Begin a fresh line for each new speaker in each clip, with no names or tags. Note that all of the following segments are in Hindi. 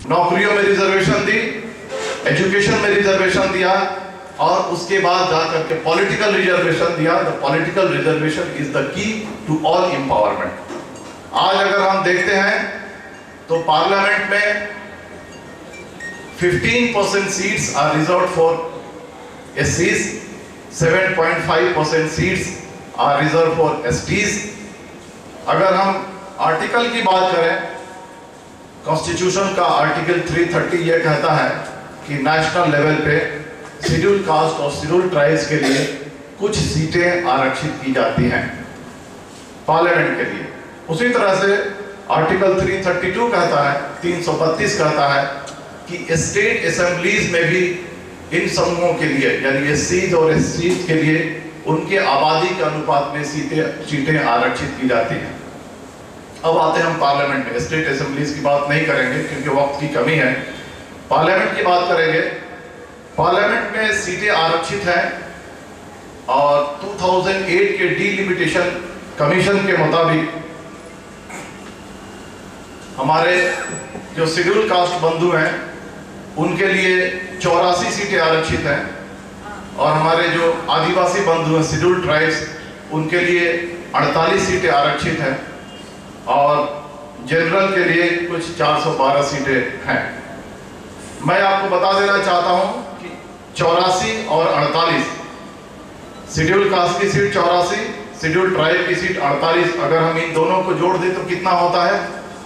नौकरियों में रिजर्वेशन दी, एजुकेशन में रिजर्वेशन दिया, और उसके बाद जाकर के पॉलिटिकल रिजर्वेशन दिया। The political reservation is the key to all empowerment. आज अगर हम देखते हैं तो पार्लियामेंट में 15% सीट्स आर रिजर्व्ड फॉर एससीज, 7.5% seats are reserve for STs. अगर हम आर्टिकल की बात करें, कॉन्स्टिट्यूशन का आर्टिकल 330 यह कहता है कि नेशनल लेवल पे शेड्यूल कास्ट और शेड्यूल ट्राइब्स के लिए कुछ सीटें आरक्षित की जाती हैं पार्लियामेंट के लिए। उसी तरह से आर्टिकल 332 कहता है, 332 कहता है कि स्टेट असेंबलीज में भी इन समूहों के लिए यानी एससीज और एसटीज के लिए उनके आबादी के अनुपात में सीटें आरक्षित की जाती हैं। अब आते हैं हम पार्लियामेंट में। स्टेट असेंबलीज की बात नहीं करेंगे क्योंकि वक्त की कमी है। पार्लियामेंट की बात करेंगे। पार्लियामेंट में सीटें आरक्षित हैं और 2008 के डीलिमिटेशन कमीशन के मुताबिक हमारे जो शेड्यूल कास्ट बंधु हैं उनके लिए 84 सीटें आरक्षित हैं, और हमारे जो आदिवासी बंधु हैं शेड्यूल ट्राइब्स उनके लिए 48 सीटें आरक्षित हैं, और जनरल के लिए कुछ 412 सीटें हैं। मैं आपको बता देना चाहता हूं कि 84 और 48, शेड्यूल कास्ट की सीट 84, शेड्यूल ट्राइब की सीट 48, अगर हम इन दोनों को जोड़ दें तो कितना होता है?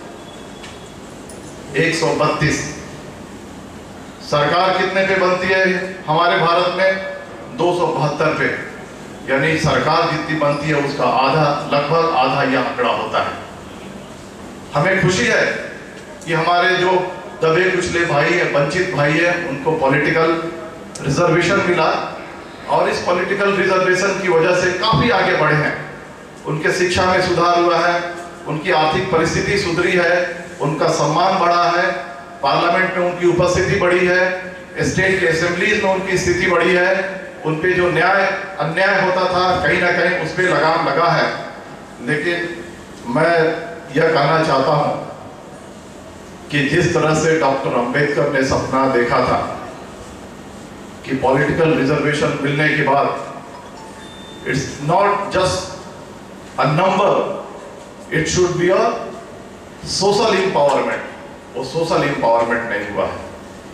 132। सरकार कितने पे बनती है हमारे भारत में? 272 पे, यानी सरकार जितनी बनती है उसका आधा, लगभग आधा यह आंकड़ा होता है। हमें खुशी है कि हमारे जो दबे कुचले भाई है, वंचित भाई है, उनको पॉलिटिकल रिजर्वेशन मिला, और इस पॉलिटिकल रिजर्वेशन की वजह से काफी आगे बढ़े हैं। उनके शिक्षा में सुधार हुआ है, उनकी आर्थिक परिस्थिति सुधरी है, उनका सम्मान बढ़ा है, पार्लियामेंट में उनकी उपस्थिति बढ़ी है, स्टेट के असेंबलीज में उनकी स्थिति बढ़ी है, उन पे जो अन्याय होता था कहीं ना कहीं उस पर लगाम लगा है। लेकिन मैं यह कहना चाहता हूं कि जिस तरह से डॉक्टर अंबेडकर ने सपना देखा था कि पॉलिटिकल रिजर्वेशन मिलने के बाद it's not just a number, it should be a social empowerment. वो सोशल इंपावरमेंट नहीं हुआ है।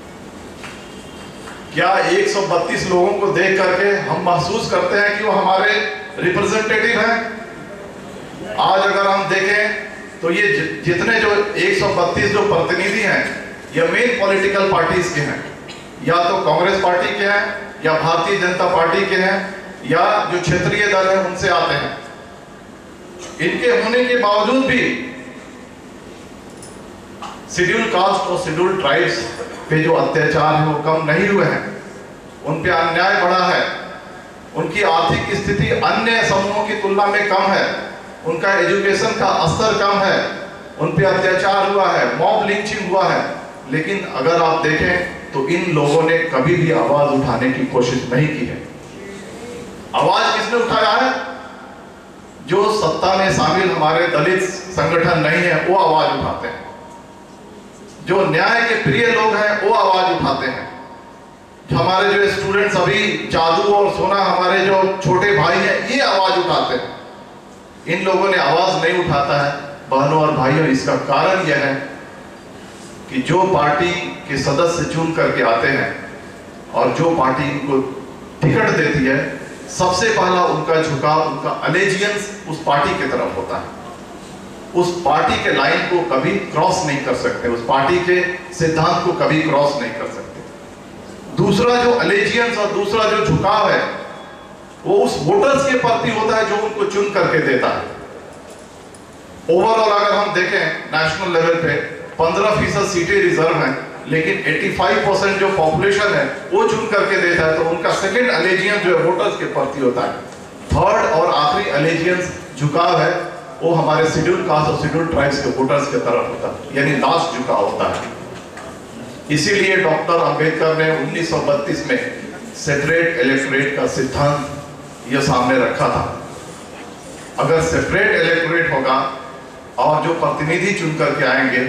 क्या 132 लोगों को देख करके हम महसूस करते हैं कि वो हमारे रिप्रेजेंटेटिव हैं? आज अगर हम देखें तो ये जितने जो 132 जो प्रतिनिधि हैं, ये मेन पॉलिटिकल पार्टीज के हैं, या तो कांग्रेस पार्टी के हैं, या भारतीय जनता पार्टी के हैं, या जो क्षेत्रीय दल है उनसे आते हैं। इनके होने के बावजूद भी शेड्यूल कास्ट और शेड्यूल ट्राइब्स पे जो अत्याचार है वो कम नहीं हुए हैं, उन पे अन्याय बढ़ा है, उनकी आर्थिक स्थिति अन्य समूहों की तुलना में कम है, उनका एजुकेशन का स्तर कम है, उन पे अत्याचार हुआ है, मॉब लिंचिंग हुआ है। लेकिन अगर आप देखें तो इन लोगों ने कभी भी आवाज उठाने की कोशिश नहीं की है। आवाज किसने उठाया है? जो सत्ता में शामिल हमारे दलित संगठन नहीं है वो आवाज उठाते हैं, जो न्याय के प्रिय लोग हैं वो आवाज उठाते हैं, हमारे जो स्टूडेंट्स अभी जादू और सोना हमारे जो छोटे भाई हैं ये आवाज उठाते हैं। इन लोगों ने आवाज नहीं उठाता है। बहनों और भाइयों, इसका कारण यह है कि जो पार्टी के सदस्य चुन करके आते हैं और जो पार्टी इनको टिकट देती है, सबसे पहला उनका झुकाव, उनका अलेजियंस उस पार्टी की तरफ होता है। उस पार्टी के लाइन को कभी क्रॉस नहीं कर सकते, उस पार्टी के सिद्धांत को कभी क्रॉस नहीं कर सकते। दूसरा जो अलेजियंस और दूसरा जो झुकाव है वो उस वोटर्स के प्रति होता है जो उनको चुन करके देता है। ओवरऑल अगर हम देखें नेशनल लेवल पे 15% सीटें रिजर्व हैं, लेकिन 85% जो पॉपुलेशन है वो चुन करके देता है, तो उनका सेकंड अलेजियंस जो है वोटर्स के प्रति होता है। थर्ड और आखिरी अलेजियंस झुकाव है वो हमारे शेड्यूल कास्ट और शेड्यूल ट्राइब्स के वोटर्स की तरफ होता है, यानी लास्ट झुकाव होता है। इसीलिए डॉक्टर अंबेडकर ने 1932 में सेपरेट इलेक्टोरेट का सिद्धांत यह सामने रखा था। अगर सेपरेट इलेक्टोरेट होगा और जो प्रतिनिधि चुन करके आएंगे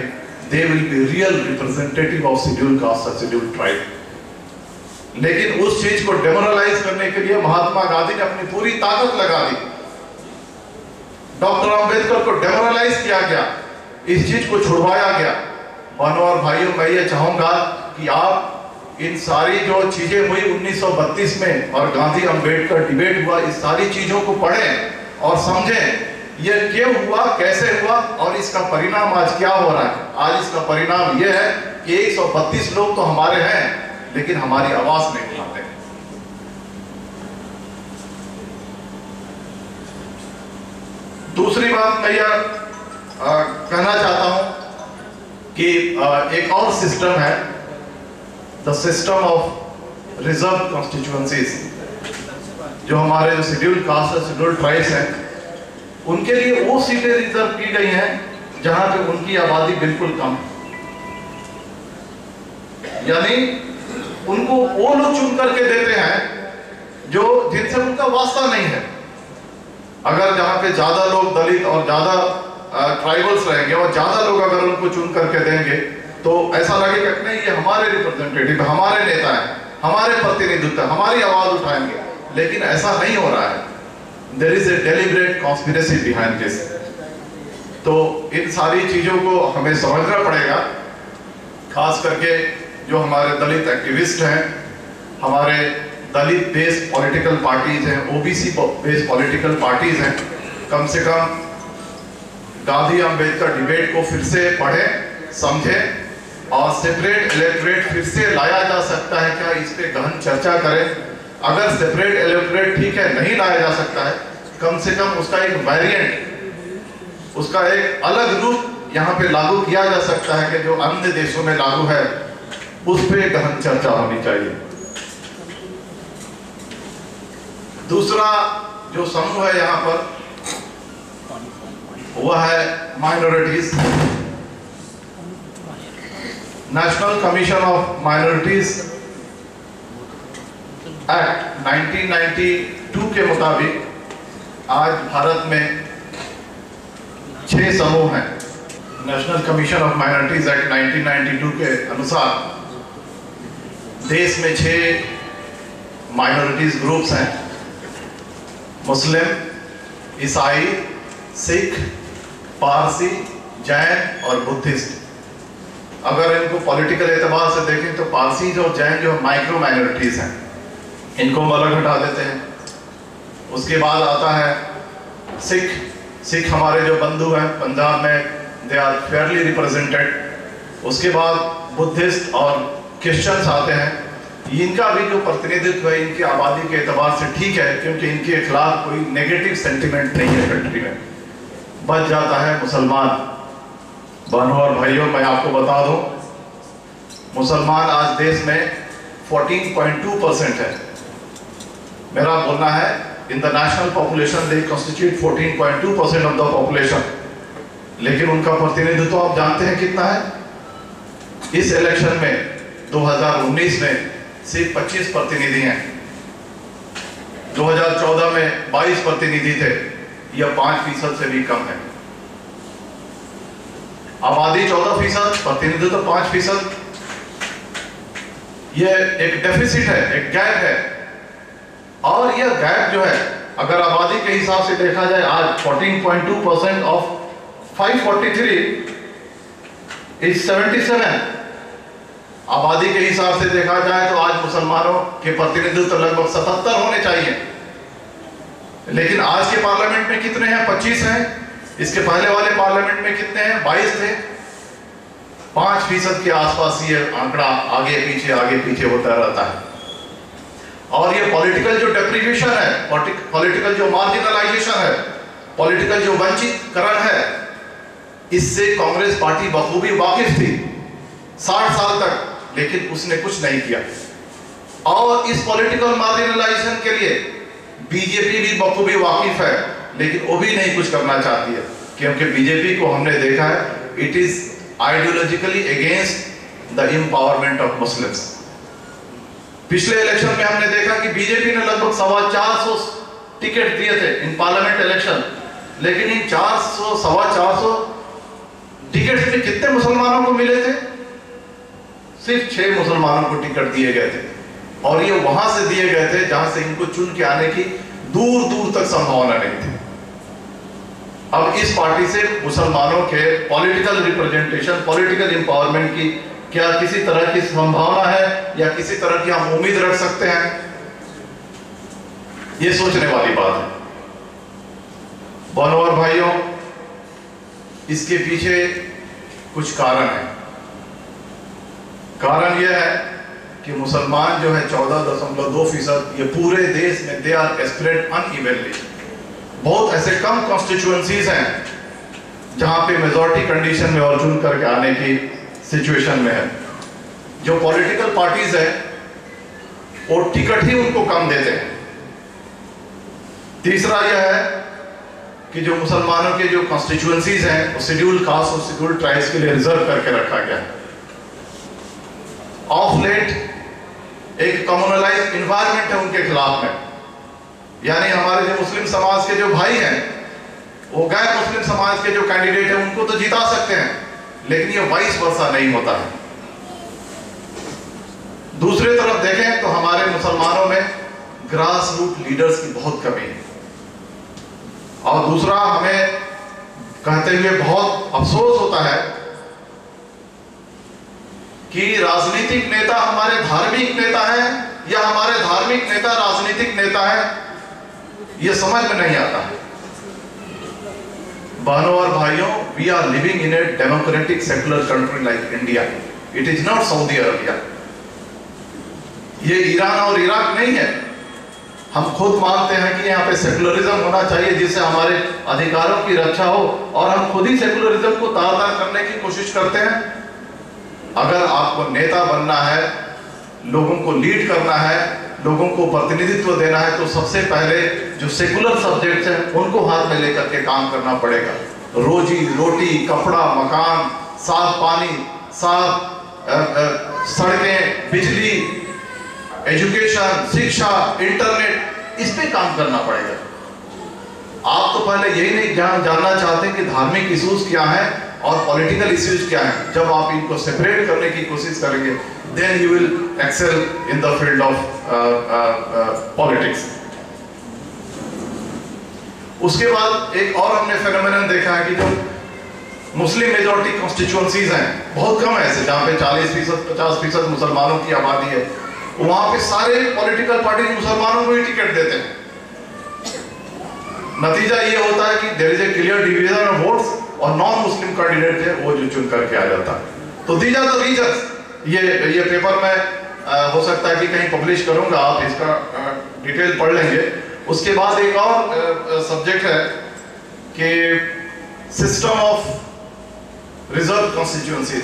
they will be real representative of scheduled caste और scheduled tribe. लेकिन उस चीज को डेमोरलाइज करने के लिए महात्मा गांधी ने अपनी पूरी ताकत लगा दी। डॉक्टर अंबेडकर को डेमोरलाइज किया गया, इस चीज को छुड़वाया गया। बहनों और भाइयों, मैं ये चाहूंगा कि आप इन सारी जो चीजें हुई 1932 में और गांधी अंबेडकर डिबेट हुआ, इस सारी चीजों को पढ़ें और समझें ये क्यों हुआ, कैसे हुआ और इसका परिणाम आज क्या हो रहा है। आज इसका परिणाम ये है कि 132 लोग तो हमारे हैं लेकिन हमारी आवाज नहीं उठाते। दूसरी बात मैं यह कहना चाहता हूं कि एक और सिस्टम है, the system of reserve constituencies, जो हमारे जो शेड्यूल्ड कास्ट और शेड्यूल्ड ट्राइब्स हैं उनके लिए वो सीटें रिजर्व की गई हैं जहां पे उनकी आबादी बिल्कुल कम, यानी उनको वो लोग चुन करके देते हैं जो जिनसे उनका वास्ता नहीं है। अगर जहां पे ज्यादा लोग दलित और ज्यादा ट्राइबल्स रहेंगे और ज्यादा लोग अगर उनको चुन करके देंगे तो ऐसा लगेगा कि नहीं ये हमारे रिप्रेजेंटेटिव, हमारे नेता हैं, हमारे प्रतिनिधित्व, हमारी आवाज उठाएंगे, लेकिन ऐसा नहीं हो रहा है। There is a deliberate conspiracy behind this. तो इन सारी चीजों को हमें समझना पड़ेगा, खास करके जो हमारे दलित एक्टिविस्ट हैं, हमारे दलित बेस्ड पॉलिटिकल पार्टीज हैं, ओबीसी बेस्ड पॉलिटिकल पार्टीज हैं, कम से कम गांधी अंबेडकर डिबेट को फिर से पढ़ें, समझें और सेपरेट इलेक्टोरेट फिर से लाया जा सकता है क्या, इस पे गहन चर्चा करें। अगर सेपरेट इलेक्टोरेट ठीक है नहीं लाया जा सकता है, कम से कम उसका एक वेरिएंट, उसका एक अलग रूप यहाँ पे लागू किया जा सकता है कि जो अन्य देशों में लागू है, उस पे गहन चर्चा होनी चाहिए। दूसरा जो समूह है यहाँ पर वह है minorities. National commission of minorities act 1992 के मुताबिक आज भारत में 6 समूह हैं। National commission of minorities act 1992 के अनुसार देश में 6 माइनॉरिटीज ग्रुप्स हैं, मुस्लिम, ईसाई, सिख, पारसी, जैन और बुद्धिस्ट। अगर इनको पॉलिटिकल एतबार से देखें तो पारसी और जैन जो माइक्रो माइनॉरिटीज हैं, इनको हम अलग हटा देते हैं। उसके बाद आता है सिख हमारे जो बंधु हैं पंजाब में, दे आर फेयरली रिप्रेजेंटेड। उसके बाद बुद्धिस्ट और क्रिश्चियंस आते हैं, इनका भी जो प्रतिनिधित्व है इनकी आबादी के एतबार से ठीक है, क्योंकि इनके खिलाफ कोई नेगेटिव सेंटिमेंट नहीं है कंट्री में। बच जाता है मुसलमान। बहनों और भाइयों, मैं आपको बता दूं, मुसलमान आज देश में 14.2% है। मेरा बोलना है in the national population they constitute 14.2% of the population, लेकिन उनका प्रतिनिधित्व आप जानते हैं कितना है? इस इलेक्शन में 2019 में सिर्फ 25 प्रतिनिधि हैं, 2014 में 22 प्रतिनिधि थे, यह 5% से भी कम है। आबादी 14%, प्रतिनिधित्व 5%। यह एक डेफिसिट है, एक गैप है। और यह गैप जो है, अगर आबादी के हिसाब से देखा जाए, आज 14.2% ऑफ 543 इज 77। आबादी के हिसाब से देखा जाए तो आज मुसलमानों के प्रतिनिधित्व लगभग 77 होने चाहिए, लेकिन आज के पार्लियामेंट में कितने हैं? 25 हैं। इसके पहले वाले पार्लियामेंट में कितने हैं? 22 थे। 5% के आसपास ये आंकड़ा आगे पीछे होता रहता है। और ये पॉलिटिकल जो डेप्रिवेशन है, पॉलिटिकल जो मार्जिनलाइजेशन है, पॉलिटिकल जो वंचितकरण है, इससे कांग्रेस पार्टी बखूबी वाकिफ थी 60 साल तक, लेकिन उसने कुछ नहीं किया। और इस पॉलिटिकल मार्जिनलाइजेशन के लिए बीजेपी भी बखूबी वाकिफ है, लेकिन वो भी नहीं कुछ करना चाहती है, क्योंकि बीजेपी को हमने देखा है, it is ideologically against the empowerment of Muslims. पिछले इलेक्शन में हमने देखा कि बीजेपी ने लगभग 450 टिकट दिए थे इन पार्लियामेंट इलेक्शन, लेकिन इन 400 सवा 400 टिकट में कितने मुसलमानों को मिले थे? सिर्फ 6 मुसलमानों को टिकट दिए गए थे, और ये वहां से दिए गए थे जहां से इनको चुन के आने की दूर दूर तक संभावना नहीं थी। अब इस पार्टी से मुसलमानों के पॉलिटिकल रिप्रेजेंटेशन, पॉलिटिकल एम्पावरमेंट की क्या किसी तरह की संभावना है या किसी तरह की हम उम्मीद रख सकते हैं? ये सोचने वाली बात है। बहनों और भाइयों, इसके पीछे कुछ कारण है। कारण यह है कि मुसलमान जो है 14.2%, ये पूरे देश में दे आर स्प्रेड अनइवनली। बहुत ऐसे कम कॉन्स्टिट्यूएंसीज हैं जहां पे मेजॉरिटी कंडीशन में और चुन करके आने की सिचुएशन में है। जो पॉलिटिकल पार्टीज है वो टिकट ही उनको कम देते हैं। तीसरा यह है कि जो मुसलमानों के जो कॉन्स्टिट्यूएंसीज हैं वो शेड्यूल कास्ट और शेड्यूल ट्राइब्स के लिए रिजर्व करके रखा गया है। ऑफ लेट एक कम्युनलाइज्ड इन्वायरमेंट है उनके खिलाफ में, यानी हमारे जो मुस्लिम समाज के जो भाई हैं वो गैर मुस्लिम समाज के जो कैंडिडेट हैं उनको तो जिता सकते हैं, लेकिन ये वाइस वर्सा नहीं होता है। दूसरी तरफ देखें तो हमारे मुसलमानों में ग्रास रूट लीडर्स की बहुत कमी है। और दूसरा, हमें कहते हुए बहुत अफसोस होता है कि राजनीतिक नेता हमारे धार्मिक नेता हैं या हमारे धार्मिक नेता राजनीतिक नेता हैं, यह समझ में नहीं आता है। बहनों और भाइयों, we are living in a democratic secular country like India. It is not Saudi Arabia. ये ईरान और इराक नहीं है। हम खुद मानते हैं कि यहाँ पे सेकुलरिज्म होना चाहिए जिससे हमारे अधिकारों की रक्षा हो, और हम खुद ही सेकुलरिज्म को तार-तार करने की कोशिश करते हैं। अगर आपको नेता बनना है, लोगों को लीड करना है, लोगों को प्रतिनिधित्व देना है, तो सबसे पहले जो सेकुलर सब्जेक्ट्स हैं उनको हाथ में लेकर के काम करना पड़ेगा। रोजी रोटी, कपड़ा, मकान, साफ पानी, साफ सड़कें, बिजली, एजुकेशन, शिक्षा, इंटरनेट, इस पे काम करना पड़ेगा। आप तो पहले यही नहीं जानना चाहते कि धार्मिक इश्यूज क्या हैं और पॉलिटिकल इश्यूज क्या हैं। जब आप इनको सेपरेट करने की कोशिश करेंगे, then you will excel in the field of politics. उसके बाद एक और हमने फेनोमेनन देखा है कि जो मुस्लिम मेजॉरिटी कॉन्स्टिट्यूएंसीज हैं, बहुत कम है ऐसे जहां पे 40%, 50% मुसलमानों की आबादी है, वहां पे सारे पॉलिटिकल पार्टी मुसलमानों को ही टिकट देते हैं। नतीजा ये होता है कि there is a clear division of votes, और नॉन मुस्लिम कैंडिडेट है वो जो चुन करके आ जाता है। तो दीज आर द रीजंस। ये पेपर में हो सकता है कि कहीं पब्लिश करूंगा, आप इसका डिटेल पढ़ लेंगे। उसके बाद एक और सब्जेक्ट है कि सिस्टम ऑफ रिजर्व कॉन्स्टिट्यूएंसीज।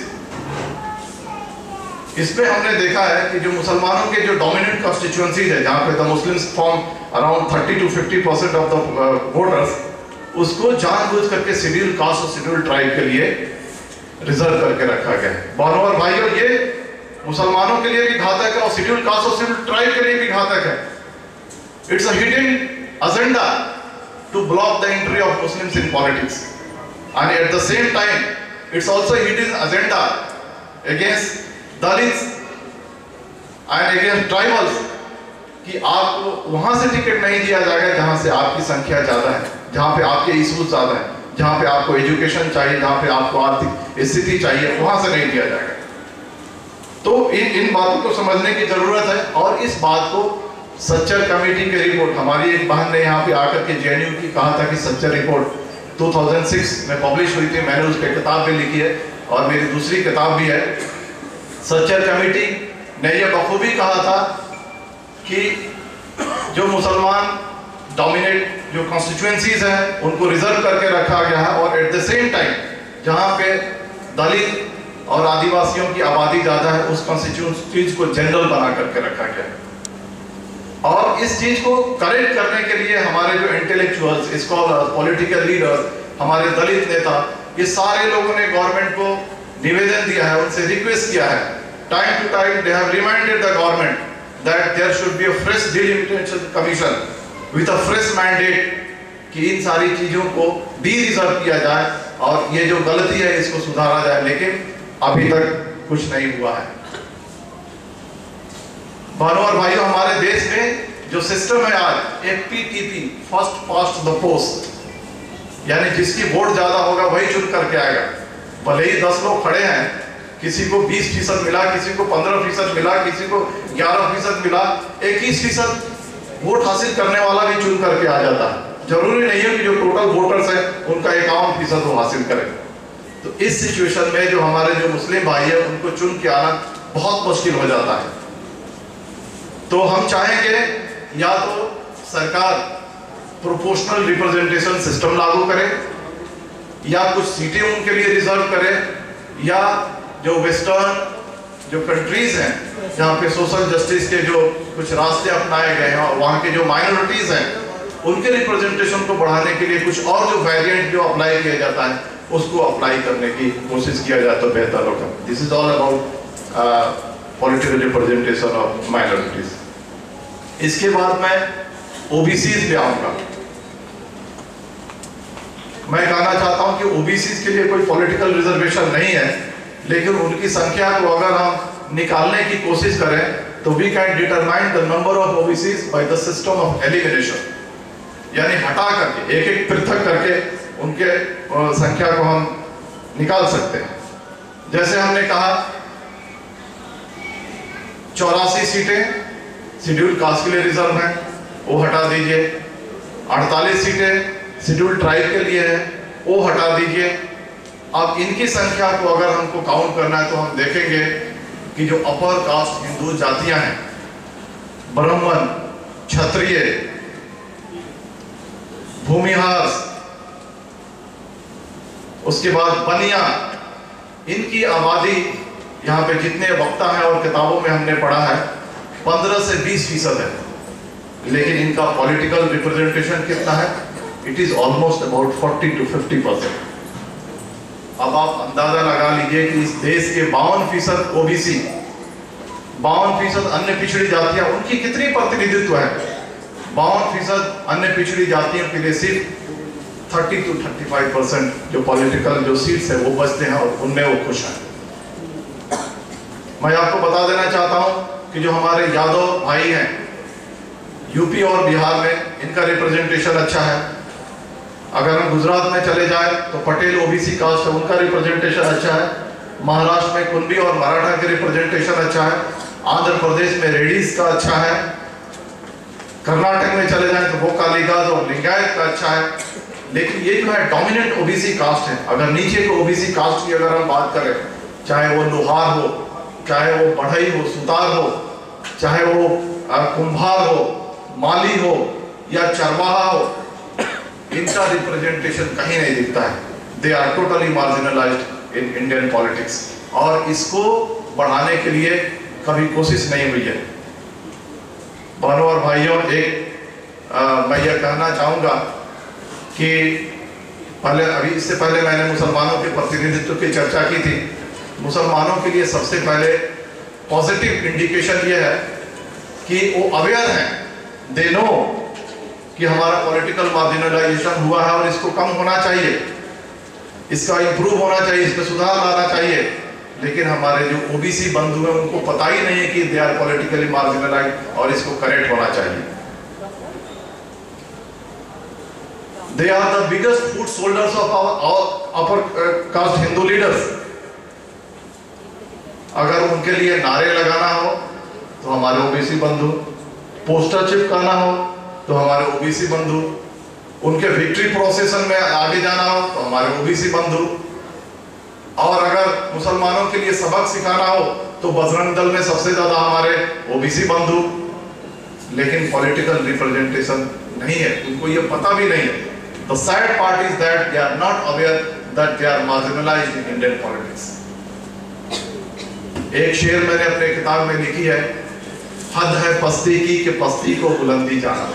इसमें हमने देखा है कि जो मुसलमानों के जो डोमिनेंट कॉन्स्टिट्यूएंसीज है, जहां पे the Muslims form around 30 to 50% of the voters, उसको जानबूझ करके शेड्यूल कास्ट और शेड्यूल ट्राइब के लिए रिजर्व करके रखा गया है। बहनों और भाइयों, ये मुसलमानों के लिए भी घातक है और शेड्यूल कास्ट और शेड्यूल ट्राइब के लिए भी घातक है। It's a hidden agenda to block the entry of Muslims in politics, and at the same time it's also hidden agenda against Dalits and against tribals, कि आपको वहां से टिकट नहीं दिया जाएगा जहां से आपकी संख्या ज्यादा है, जहां पे आपके इश्यूज ज्यादा है, जहां पे आपको एजुकेशन चाहिए, जहां पे आपको आर्थिक स्थिति चाहिए, वहां से नहीं दिया जाएगा। तो इन बातों को समझने की जरूरत है। और इस बात को सच्चर कमेटी की रिपोर्ट, हमारी एक बहन ने यहाँ पे आकर के जेएनयू की कहा था कि सच्चर रिपोर्ट 2006 में पब्लिश हुई थी, मैंने उस पर किताब भी लिखी है और मेरी दूसरी किताब भी है। सच्चर कमेटी ने यह बखूबी कहा था कि जो मुसलमान डोमिनेट जो कॉन्स्टिट्यूएंसीज हैं उनको रिजर्व करके रखा गया है, और एट द सेम टाइम जहां पे दलित और आदिवासियों की आबादी ज्यादा है उस कॉन्स्टिट्यूएंसीज को जनरल बना करके रखा गया है। और इस चीज को करेक्ट करने के लिए हमारे जो इंटेलेक्चुअल्स, स्कॉलर्स, पॉलिटिकल लीडर्स, हमारे दलित नेता, ये सारे लोगों ने गवर्नमेंट को निवेदन दिया है, उनसे रिक्वेस्ट किया है। Time to time they have reminded the government that there should be a fresh delimitation commission with a fresh mandate कि इन सारी चीजों को डी रिजर्व किया जाए और ये जो गलती है इसको सुधारा जाए, लेकिन अभी तक कुछ नहीं हुआ है। बहनों और भाइयों, हमारे देश में जो सिस्टम है आज FPTP, first past the post, यानी जिसकी वोट ज्यादा होगा वही चुन करके आएगा। भले ही 10 लोग खड़े हैं, किसी को 20% मिला, किसी को 15% मिला, किसी को 11% मिला, 21% वोट हासिल करने वाला भी चुन करके आ जाता है। जरूरी नहीं है कि जो टोटल वोटर्स है उनका 51% वो हासिल करें। तो इस सिचुएशन में जो हमारे जो मुस्लिम भाई है उनको चुन के आना बहुत मुश्किल हो जाता है। तो हम चाहेंगे या तो सरकार प्रोपोर्शनल रिप्रेजेंटेशन सिस्टम लागू करे, या कुछ सीटें उनके लिए रिजर्व करे, या जो वेस्टर्न जो कंट्रीज हैं जहाँ पे सोशल जस्टिस के जो कुछ रास्ते अपनाए गए हैं और वहाँ के जो माइनॉरिटीज हैं उनके रिप्रेजेंटेशन को बढ़ाने के लिए कुछ और जो वेरिएंट जो अप्लाई किया जाता है उसको अप्लाई करने की कोशिश किया जाए तो बेहतर होगा। This is all about political representation of minorities. इसके बाद मैं ओबीसीज पे आऊंगा। मैं कहना चाहता हूं कि ओबीसीज के लिए कोई पॉलिटिकल रिजर्वेशन नहीं है, लेकिन उनकी संख्या को अगर हम निकालने की कोशिश करें तो we can determine the number of OBCs by the system of elimination, यानी हटा करके एक एक पृथक करके उनके संख्या को हम निकाल सकते हैं। जैसे हमने कहा 84 सीटें शेड्यूल कास्ट के लिए रिजर्व हैं, वो हटा दीजिए। 48 सीटें शेड्यूल ट्राइब के लिए है, वो हटा दीजिए। अब इनकी संख्या को अगर हमको काउंट करना है तो हम देखेंगे कि जो अपर कास्ट हिंदू जातियां हैं, ब्राह्मण, क्षत्रिय, भूमिहार, उसके बाद बनिया, इनकी आबादी यहाँ पे जितने वक्ता हैं और किताबों में हमने पढ़ा है 15 से 20% है, लेकिन इनका पॉलिटिकल रिप्रेजेंटेशन कितना है? It is almost about 40 to 50%। अब आप अंदाजा लगा लीजिए कि इस देश के 52% ओबीसी, 52% अन्य पिछड़ी जातियां, उनकी कितनी प्रतिनिधित्व है? 52% अन्य पिछड़ी जातियों के लिए सिर्फ 30 to 35% जो पॉलिटिकल जो सीट्स है वो बचते हैं और उनमें वो खुश हैं। मैं आपको बता देना चाहता हूं कि जो हमारे यादव भाई हैं यूपी और बिहार में, इनका रिप्रेजेंटेशन अच्छा है। अगर हम गुजरात में चले जाए तो पटेल ओबीसी कास्ट है, उनका रिप्रेजेंटेशन अच्छा है। महाराष्ट्र में कुंभी और मराठा के रिप्रेजेंटेशन अच्छा है। आंध्र प्रदेश में रेड्डीज का अच्छा है। कर्नाटक में चले जाए तो वो कालीदास और लिंगायत का अच्छा है। लेकिन ये जो है डोमिनेंट ओबीसी कास्ट है। अगर नीचे के ओबीसी कास्ट की अगर हम बात करें, चाहे वो लोहार हो, चाहे वो बढ़ई हो, सुतार हो, चाहे वो कुंभार हो, माली हो या चरवाहा हो, इनका रिप्रेजेंटेशन कहीं नहीं दिखता है। They are totally marginalised in Indian politics, और इसको बढ़ाने के लिए कभी कोशिश नहीं हुई है। बहनों और भाइयों, मैं यह कहना चाहूँगा कि पहले, अभी इससे पहले मैंने मुसलमानों के प्रतिनिधित्व की चर्चा की थी। मुसलमानों के लिए सबसे पहले पॉजिटिव इंडिकेशन ये है कि वो अवेयर हैं, दे नो कि हमारा पॉलिटिकल मार्जिनलाइजेशन हुआ है और इसको कम होना चाहिए, इसका इंप्रूव होना चाहिए, इसमें सुधार लाना चाहिए। लेकिन हमारे जो ओबीसी बंधु हैं उनको पता ही नहीं है कि दे आर पॉलिटिकली मार्जिनलाइज्ड और इसको करेक्ट होना चाहिए। They are the biggest foot soldiers of our upper caste Hindu leaders. अगर उनके लिए नारे लगाना हो तो हमारे ओबीसी बंधु, पोस्टर चिपकाना हो तो हमारे ओबीसी बंधु, उनके विक्ट्री प्रोसेसन में आगे जाना हो तो हमारे ओबीसी बंधु, और अगर मुसलमानों के लिए सबक सिखाना हो तो बजरंग दल में सबसे ज्यादा हमारे ओबीसी बंधु। लेकिन पॉलिटिकल रिप्रेजेंटेशन नहीं है, उनको ये पता भी नहीं है। The sad part is that they are not aware that they are marginalized in Indian politics. एक शेर मैंने अपने किताब में लिखी है, हद है पस्ती की कि पस्ती को बुलंदी जाना।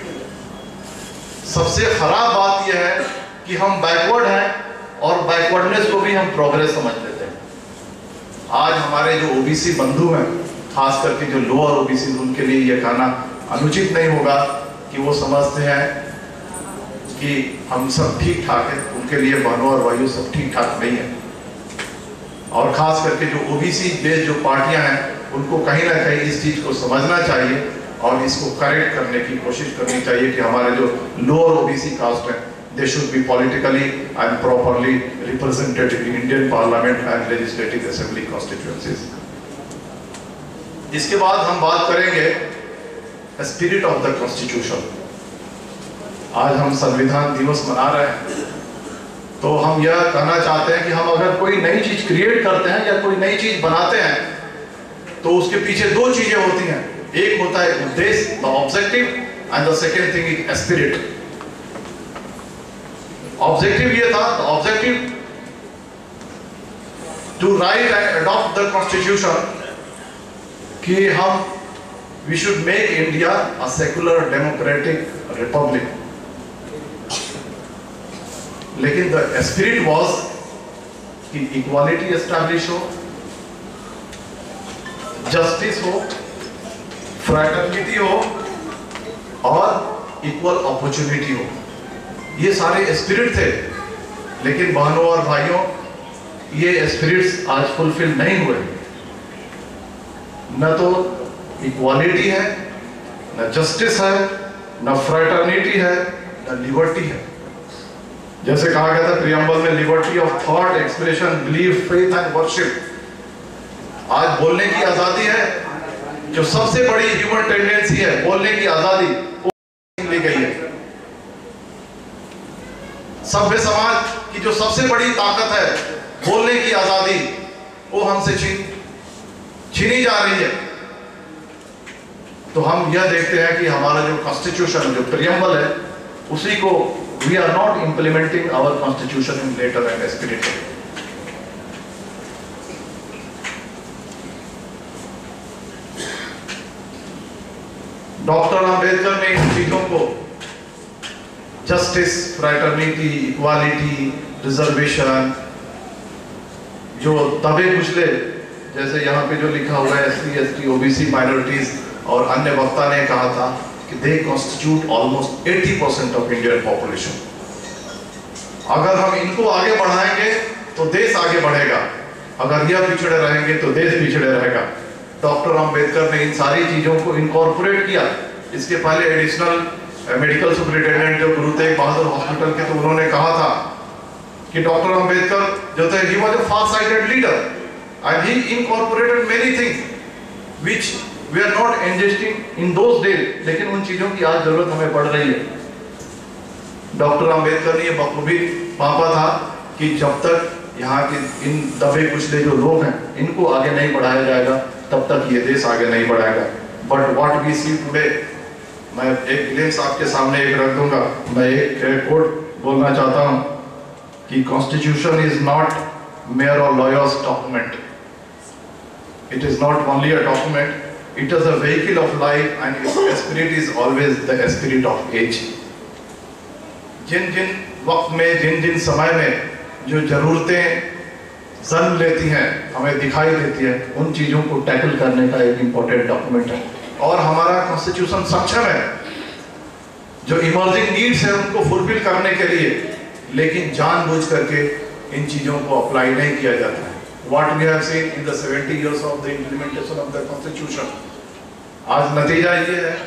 सबसे खराब बात यह है कि हम बैकवर्ड हैं और बैकवर्डनेस को भी हम प्रोग्रेस समझ लेते हैं। आज हमारे जो ओबीसी बंधु हैं, खास करके जो लोअर ओबीसी, उनके लिए यह कहना अनुचित नहीं होगा कि वो समझते हैं कि हम सब ठीक ठाक है। उनके लिए बहनों और भाइयों सब ठीक ठाक नहीं है। और खास करके जो ओबीसी बेस्ड जो पार्टियां हैं उनको कहीं ना कहीं इस चीज को समझना चाहिए और इसको करेक्ट करने की कोशिश करनी चाहिए कि हमारे जो लोअर ओबीसी कास्ट है they should be politically and properly represented in Indian parliament and legislative assembly constituencies. इसके बाद हम बात करेंगे स्पिरिट ऑफ द कॉन्स्टिट्यूशन। आज हम संविधान दिवस मना रहे हैं, तो हम यह कहना चाहते हैं कि हम अगर कोई नई चीज क्रिएट करते हैं या कोई नई चीज बनाते हैं तो उसके पीछे दो चीजें होती हैं। एक होता है उद्देश्य, the objective, and the second thing is spirit. Objective ये था, the objective to write and adopt the constitution कि हम we should make India a secular democratic republic. लेकिन द स्पिरिट वॉज कि इक्वालिटी एस्टैब्लिश हो, जस्टिस हो, फ्रैटर्निटी हो और इक्वल अपॉर्चुनिटी हो। ये सारे स्पिरिट थे, लेकिन बहनों और भाइयों ये स्पिरिट्स आज फुलफिल नहीं हुए। न तो इक्वालिटी है, न जस्टिस है, न फ्रैटर्निटी है, न लिबर्टी है। जैसे कहा गया था प्रियम्बल में, liberty of thought, expression, belief, faith and worship. आज बोलने की आजादी है, जो सबसे बड़ी ह्यूमन टेंडेंसी है बोलने की आजादी, वो ली गई है। सभ्य समाज की जो सबसे बड़ी ताकत है बोलने की आजादी, वो हमसे छीनी जा रही है। तो हम यह देखते हैं कि हमारा जो कॉन्स्टिट्यूशन, जो प्रियम्बल है, उसी को we are not implementing our constitution in letter and spirit. Doctor Ambedkar ने इन चीजों को जस्टिस, फ्रैटर्निटी, इक्वालिटी, रिजर्वेशन, जो दबे कुचले, जैसे यहाँ पे जो लिखा हुआ है SC, ST, OBC माइनॉरिटीज, और अन्य वक्ता ने कहा था कि they constitute almost 80% of Indian population. अगर हम इनको आगे बढ़ाएंगे तो देश आगे बढ़ेगा, अगर यह पिछड़े रहेंगे तो देश पिछड़े रहेगा। डॉक्टर अंबेडकर ने इन सारी चीजों को इनकॉर्पोरेट किया। इसके पहले एडिशनल मेडिकल सुपरिटेंडेंट जो गुरु तेग बहादुर हॉस्पिटल के, तो उन्होंने कहा था कि डॉक्टर अंबेडकर जो थे, he was a far-sighted leader and he incorporated many things which we are not investing in those days, लेकिन उन चीजों की आज जरूरत हमें पड़ रही है। डॉक्टर अंबेडकर ने ये बखूबी पापा था कि जब तक यहाँ के इन दबे कुचले जो लोग हैं इनको आगे नहीं बढ़ाया जाएगा, तब तक ये देश आगे नहीं बढ़ाएगा। But what we see today, मैं एक ग्लिम्स आपके सामने एक रख दूंगा। मैं एक कोट बोलना चाहता हूँ कि कॉन्स्टिट्यूशन इज नॉट मेयर और lawyers document, it is not only a document, it is a vehicle of life and its spirit is always the spirit of age. जिन जिन वक्त में, जिन जिन समय में जो जरूरतें जन्म लेती हैं, हमें दिखाई देती है, उन चीज़ों को टैकल करने का एक इम्पोर्टेंट डॉक्यूमेंट है। और हमारा कॉन्स्टिट्यूशन सक्षम है जो इमर्जिंग नीड्स है उनको फुलफिल करने के लिए, लेकिन जानबूझ करके इन चीज़ों को अप्लाई नहीं किया जाता है। What we have seen in the 70 years of the implementation of the Constitution, आज नतीजा ये है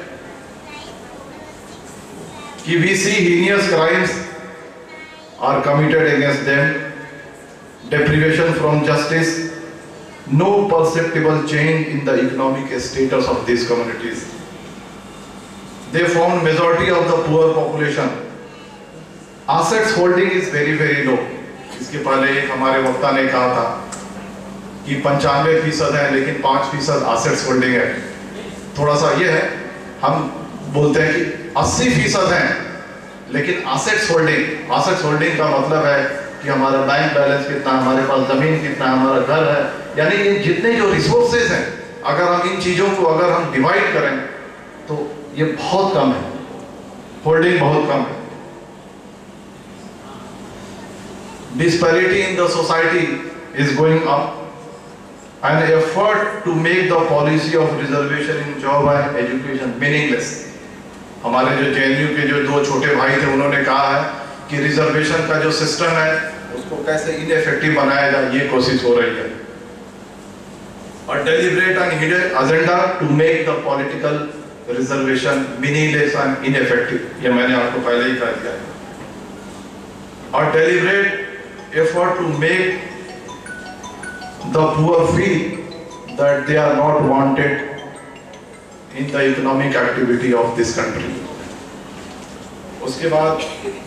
कि we see heinous crimes are committed against them, deprivation from justice, no perceptible change in the economic status of these communities. They form majority of the poor population. Assets holding is very very low. इसके पहले एक हमारे वक्ता ने कहा था कि 95% है, लेकिन 5% एसेट्स होल्डिंग है। थोड़ा सा ये है, हम बोलते हैं कि 80% है, लेकिन एसेट्स होल्डिंग का मतलब है कि हमारा बैंक बैलेंस कितना, हमारे पास जमीन कितना, हमारा घर है, यानी ये जितने जो रिसोर्सेज हैं, अगर हम इन चीजों को अगर हम डिवाइड करें तो ये बहुत कम है, होल्डिंग बहुत कम है। Disparity in the society is going up. An effort to make the policy of reservation in job and education meaningless. हमारे जो JNU के जो दो छोटे भाई थे, उन्होंने कहा है कि रिजर्वेशन का जो सिस्टम है उसको कैसे इनइफेक्टिव बनाया जाए, ये कोशिश हो रही है। और deliberate and hidden agenda to make the political reservation meaningless and ineffective, ये मैंने आपको पहले ही कह दिया है। और deliberate effort to make the poor feel that they are not wanted in the economic activity of this country. उसके बाद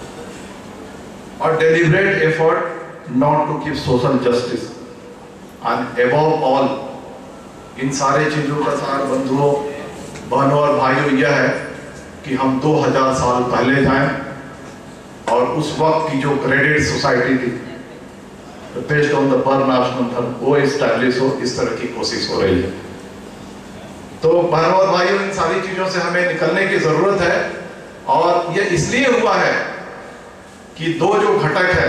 और deliberate effort not to keep social justice and above all, इन सारे चीजों का सार बंधुओं, बहनों और भाइयों यह है कि हम 2000 साल पहले जाएं और उस वक्त की जो ग्रेडेड सोसाइटी थी बेस्ड ऑन द पर नेशनल धर्म वो एस्टैब्लिश हो, इस तरह की कोशिश हो रही है। तो बहनों और भाइयों, इन सारी चीजों से हमें निकलने की जरूरत है। और ये इसलिए हुआ है कि दो जो घटक है,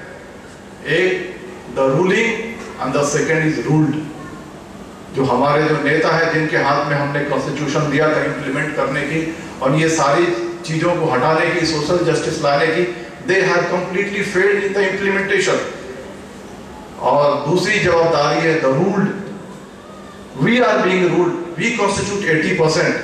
एक the ruling and the second is ruled. जो हमारे जो नेता है जिनके हाथ में हमने कॉन्स्टिट्यूशन दिया था इंप्लीमेंट करने की और ये सारी चीजों को हटाने की, सोशल जस्टिस लाने की, they have completely failed in the implementation. और दूसरी जवाबदारी है the ruled, we are being ruled, we constitute 80%।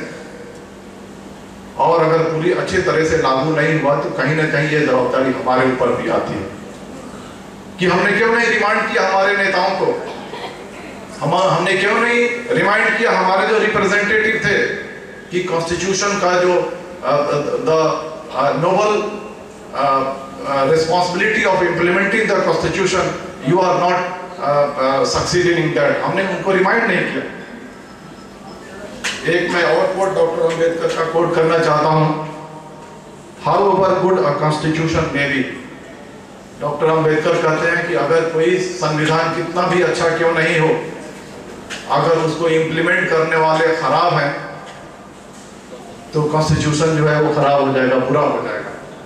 और अगर पूरी अच्छे तरह से लागू नहीं हुआ तो कहीं ना कहीं ये जवाबदारी हमारे ऊपर भी आती है कि हमने क्यों नहीं रिमांड किया हमारे नेताओं को, हमने क्यों नहीं रिमाइंड किया हमारे जो रिप्रेजेंटेटिव थे कि कॉन्स्टिट्यूशन का जो the noble responsibility of implementing the constitution, you are not succeeding in that, हमने उनको रिमाइंड नहीं किया। एक मैं और कोट डॉक्टर अंबेडकर का कोट करना चाहता हूं, however good a constitution may be, doctor Ambedkar कहते हैं कि अगर कोई संविधान कितना भी अच्छा क्यों नहीं हो, अगर उसको इम्प्लीमेंट करने वाले खराब हैं तो कॉन्स्टिट्यूशन जो है वो खराब हो जाएगा, बुरा हो जाएगा।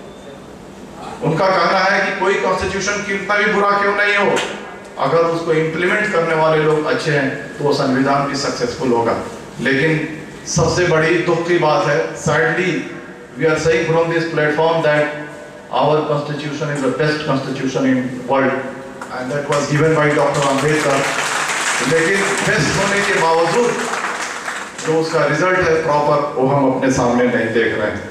उनका कहना है कि कोई कॉन्स्टिट्यूशन कितना भी बुरा क्यों नहीं हो, अगर उसको इम्प्लीमेंट करने वाले लोग अच्छे हैं तो वो संविधान भी सक्सेसफुल होगा। लेकिन सबसे बड़ी दुख की बात है, sadly we are saying from this platform that our constitution is the best constitution in world and that was given by doctor Ambedkar. लेकिन बेस्ट होने के बावजूद जो उसका रिजल्ट है प्रॉपर, वो हम अपने सामने नहीं देख रहे हैं।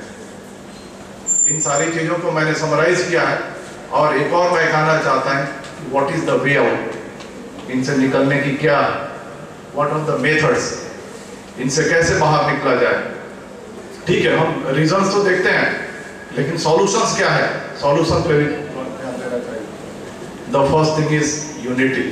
इन सारी चीजों को मैंने समराइज किया है और एक और मैं कहना चाहता हूं what is the way out, इनसे निकलने की क्या, व्हाट आर द मेथड्स, इनसे कैसे बाहर निकला जाए। ठीक है, हम रीजंस तो देखते हैं लेकिन सॉल्यूशंस क्या है, सॉल्यूशन पे भी ध्यान देना चाहिए। The first thing is unity.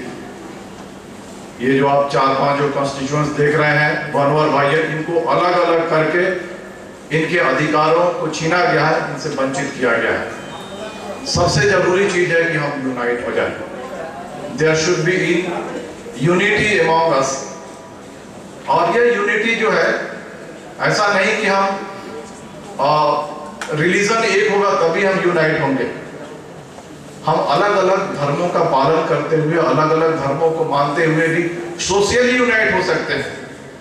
ये जो आप 4-5 जो कॉन्स्टिट्यूएंट्स देख रहे हैं, बनवर भाई, इनको अलग अलग करके इनके अधिकारों को छीना गया है, इनसे वंचित किया गया है। सबसे जरूरी चीज है कि हम यूनाइट हो जाए। There should be unity among us. और ये यूनिटी जो है, ऐसा नहीं कि हम रिलीजन एक होगा तभी हम यूनाइट होंगे। हम अलग अलग धर्मों का पालन करते हुए, अलग अलग धर्मों को मानते हुए भी सोशली यूनाइट हो सकते हैं।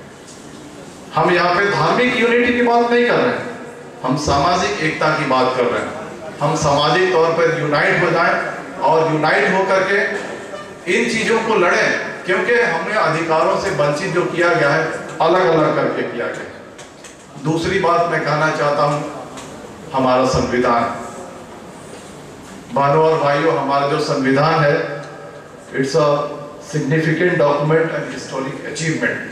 हम यहाँ पे धार्मिक यूनिटी की बात नहीं कर रहे हैं, हम सामाजिक एकता की बात कर रहे हैं। हम सामाजिक तौर पर यूनाइट हो जाएं और यूनाइट होकर के इन चीजों को लड़ें, क्योंकि हमें अधिकारों से वंचित जो किया गया है अलग अलग करके किया गया। दूसरी बात मैं कहना चाहता हूं, हमारा संविधान, बहनों और भाइयों, हमारा जो संविधान है, it's a significant document and historic achievement.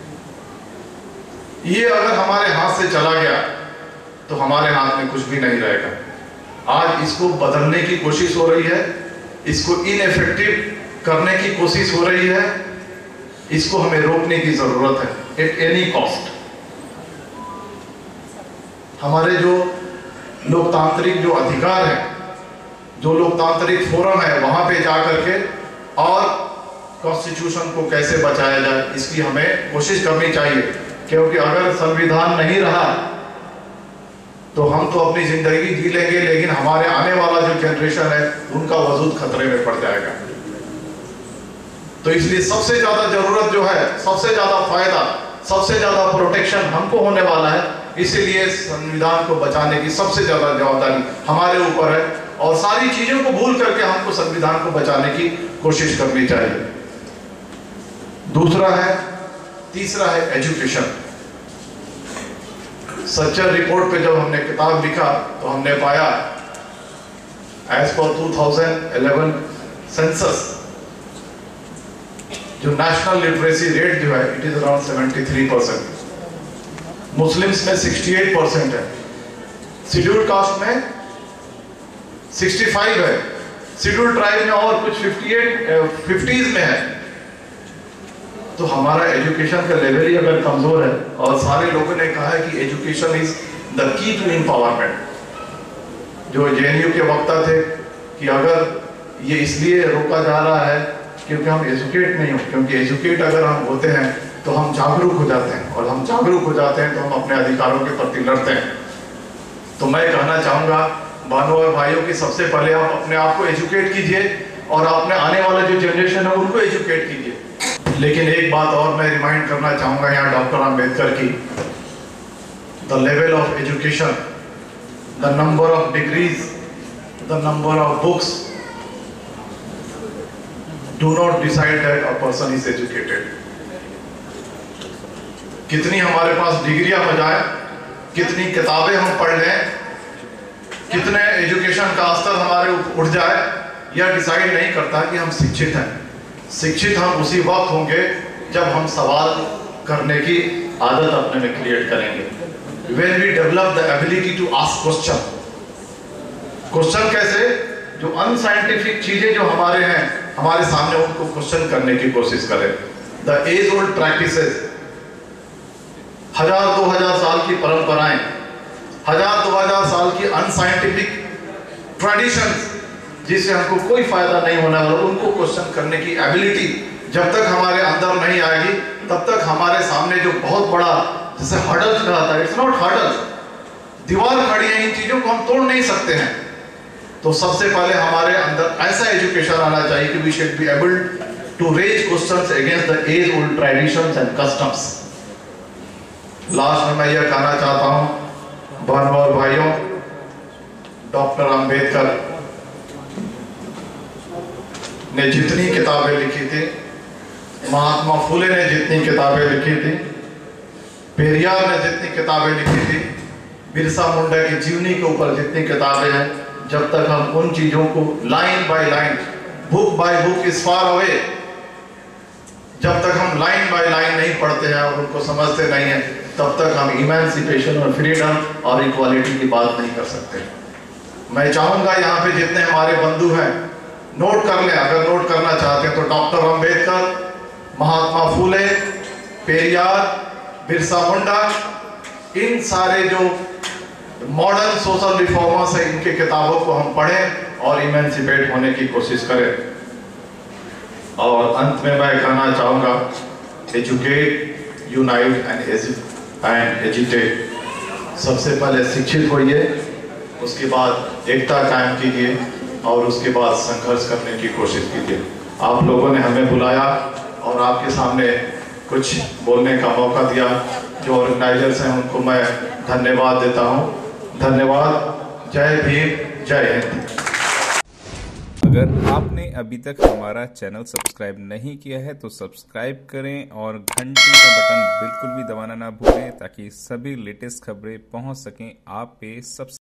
ये अगर हमारे हाथ से चला गया तो हमारे हाथ में कुछ भी नहीं रहेगा। आज इसको बदलने की कोशिश हो रही है, इसको इनइफेक्टिव करने की कोशिश हो रही है, इसको हमें रोकने की जरूरत है एट एनी कॉस्ट। हमारे जो लोकतांत्रिक जो अधिकार है, जो लोकतांत्रिक फोरम है, वहां पे जाकर के और कॉन्स्टिट्यूशन को कैसे बचाया जाए इसकी हमें कोशिश करनी चाहिए। क्योंकि अगर संविधान नहीं रहा तो हम तो अपनी जिंदगी जी लेंगे, लेकिन हमारे आने वाला जो जनरेशन है उनका वजूद खतरे में पड़ जाएगा। तो इसलिए सबसे ज्यादा जरूरत जो है, सबसे ज्यादा फायदा, सबसे ज्यादा प्रोटेक्शन हमको होने वाला है। इसीलिए संविधान को बचाने की सबसे ज्यादा जवाबदारी हमारे ऊपर है और सारी चीजों को भूल करके हमको संविधान को बचाने की कोशिश करनी चाहिए। तीसरा है एजुकेशन। सच्चर रिपोर्ट पे जब हमने किताब लिखा तो हमने पाया एज पर 2011 सेंसस जो नेशनल लिटरेसी रेट जो है इट इज अराउंड 73%, मुस्लिम्स में 68% है, शेड्यूल्ड कास्ट में 65 है, शेड्यूल्ड ट्राइब में और कुछ 50s में है। तो हमारा एजुकेशन का लेवल ही अगर कमजोर है, और सारे लोगों ने कहा है कि education is the key to empowerment. जो जेएनयू के वक्ता थे कि अगर ये इसलिए रोका जा रहा है क्योंकि हम एजुकेट नहीं हो, क्योंकि एजुकेट अगर हम होते हैं तो हम जागरूक हो जाते हैं, और हम जागरूक हो जाते हैं तो हम अपने अधिकारों के प्रति लड़ते हैं। तो मैं कहना चाहूंगा बहनों और भाइयों की सबसे पहले आप अपने आप को एजुकेट कीजिए और अपने आने वाले जो जनरेशन है उनको एजुकेट कीजिए। लेकिन एक बात और मैं रिमाइंड करना चाहूंगा यहाँ डॉक्टर अम्बेडकर की, the level of education, the number of degrees, the number of books do not decide that a person is educated. कितनी हमारे पास डिग्रियां बजाए, कितनी किताबें हम पढ़ लें, कितने एजुकेशन का स्तर हमारे उठ जाए, यह डिसाइड नहीं करता कि हम शिक्षित हैं। शिक्षित हम उसी वक्त होंगे जब हम सवाल करने की आदत अपने में क्रिएट करेंगे। When we develop the ability to ask question। Question कैसे? जो अनसाइंटिफिक चीजें जो हमारे हैं हमारे सामने, उनको क्वेश्चन करने की कोशिश करें। द एज ओल्ड प्रैक्टिसेस, 1000-2000 साल की परंपराएं, 1000-2000 साल की अनसाइंटिफिक ट्रेडिशंस जिससे हमको कोई फायदा नहीं होने वाला, उनको क्वेश्चन करने की एबिलिटी जब तक हमारे अंदर नहीं आएगी तब तक हमारे सामने जो बहुत बड़ा जैसे हर्डल्स कहा था, इट्स नॉट हर्डल्स, दीवार खड़ी है, इन चीजों को हम तोड़ नहीं सकते हैं। तो सबसे पहले हमारे अंदर ऐसा एजुकेशन आना चाहिए कि we should be able to raise questions against the age old traditions and customs. Last में मैं यह कहना चाहता हूं बहनों और भाइयों, डॉक्टर अंबेडकर ने जितनी किताबें लिखी थी, महात्मा फुले ने जितनी किताबें लिखी थी, पेरियार ने जितनी किताबें लिखी थी, बिरसा मुंडा की जीवनी के ऊपर जितनी किताबें हैं, जब तक हम उन चीजों को line by line, book by book is far away, जब तक हम लाइन बाय लाइन नहीं पढ़ते हैं और उनको समझते नहीं हैं, तब तक हम इमेंसिपेशन और फ्रीडम और इक्वालिटी की बात नहीं कर सकते। मैं चाहूंगा यहाँ पे जितने हमारे बंधु हैं नोट कर लें, अगर नोट करना चाहते हैं तो डॉक्टर अंबेडकर, महात्मा फुले, पेरियार, बिरसा मुंडा, इन सारे जो मॉडर्न सोशल रिफॉर्मर्स है, इनके किताबों को हम पढ़ें और इमेंसिपेट होने की कोशिश करें। और अंत में मैं कहना चाहूंगा, एजुकेट, यूनाइट एंड एजुटेट। सबसे पहले शिक्षित होइए, उसके बाद एकता कायम कीजिए और उसके बाद संघर्ष करने की कोशिश कीजिए। आप लोगों ने हमें बुलाया और आपके सामने कुछ बोलने का मौका दिया। जो ऑर्गेनाइजर्स हैं उनको मैं धन्यवाद देता हूं। धन्यवाद। जय भीम, जय हिंद।
अगर आपने अभी तक हमारा चैनल सब्सक्राइब नहीं किया है तो सब्सक्राइब करें और घंटी का बटन बिल्कुल भी दबाना ना भूलें ताकि सभी लेटेस्ट खबरें पहुंच सकें आप पे सबसे